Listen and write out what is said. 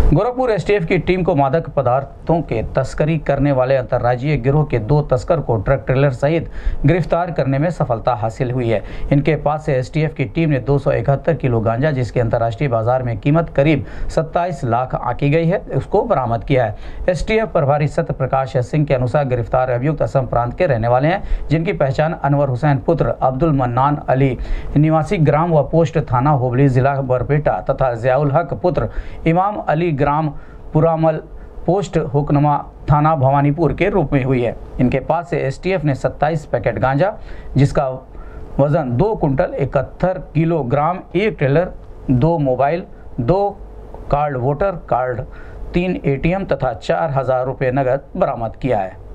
Gorakhpur STF की team को मादक पदार्थों के तस्करी करने वाले अंतर्राज्यीय गिरोह के 2 तस्कर को ट्रक ट्रेलर सहित गिरफ्तार करने में सफलता हासिल हुई है। इनके पास से एसटीएफ की टीम ने 271 किलो गांजा, जिसकी अंतर्राष्ट्रीय बाजार में कीमत करीब 27 लाख आंकी गई है, उसको बरामद किया है। एसटीएफ प्रभारी सत्य प्रकाश सिंह के अनुसार गिरफ्तार अभियुक्त असम प्रांत के रहने वाले हैं, जिनकी पहचान अनवर हुसैन पुत्र अब्दुल मन्नान अली निवासी ग्राम व पोस्ट थाना होबली जिला बरपेटा तथा जियाउल हक पुत्र इमाम अली ग्राम पुरामल पोस्ट हुक्नमा थाना भवानीपुर के रूप में हुई है। इनके पास से एसटीएफ ने 27 पैकेट गांजा, जिसका वजन 2 कुंटल 71 kilogram, 1 trailer, 2 mobile, 2 card voter card, 3 ATM तथा 4000 रुपये नगद बरामद किया है।